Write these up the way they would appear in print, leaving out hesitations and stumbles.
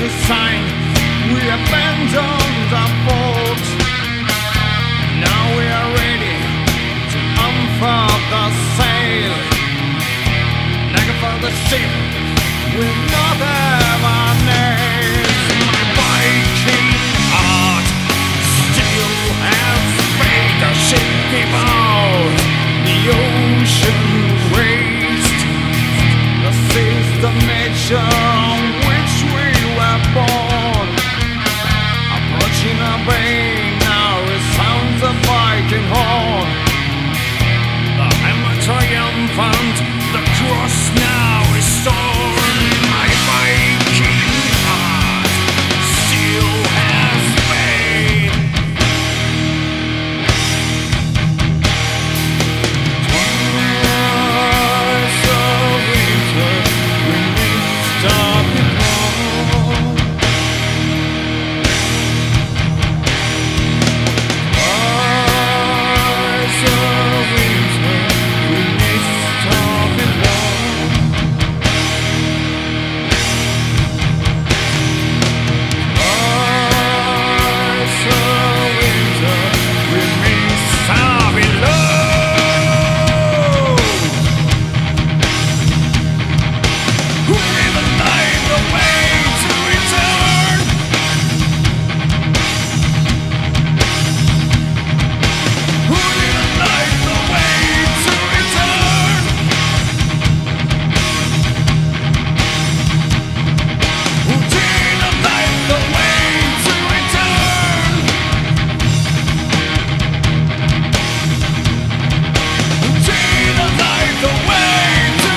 sign. We abandoned our fort. Now we are ready to unfurl the sail. Like for the ship will not have our names. My Viking heart still has made the ship give out. The ocean waste. This is the nature on which we were born. Approaching a bay now resounds a Viking horn. The hammer triumphant, the cross now is torn. My Viking heart still has pain. Twice a winter when we stop it all. Twice a winter when we stop it all. Twice a winter when we stop it all. Who didn't light the way to return? Who didn't light the way to return? Who didn't light the way to return? Who didn't light the way to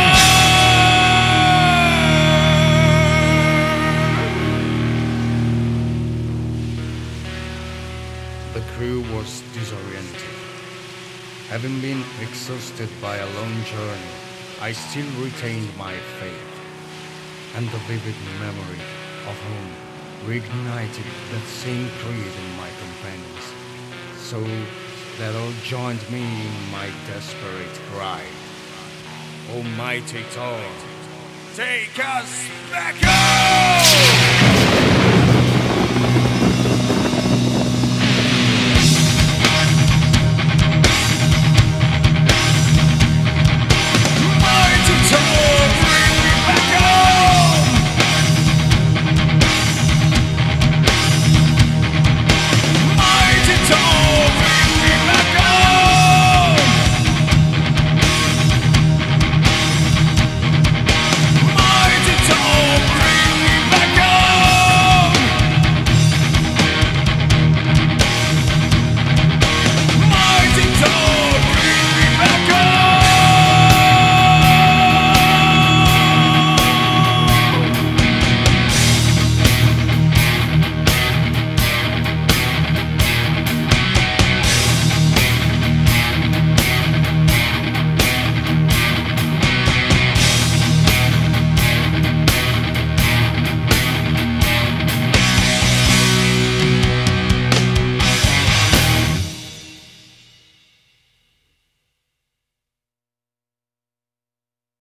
return? The crew was disoriented. Having been exhausted by a long journey, I still retained my faith and the vivid memory of home reignited that same creed in my companions, so that all joined me in my desperate cry. Almighty Thor, take us back home!